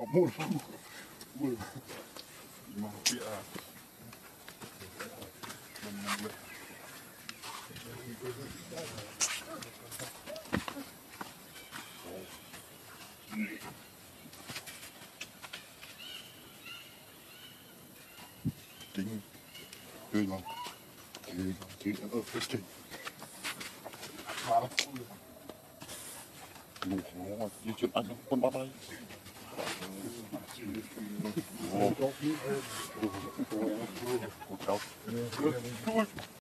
Mua mà bịa tính tươi ngon thì ở phía trên ngủ khó di chuyển anh con bắt đây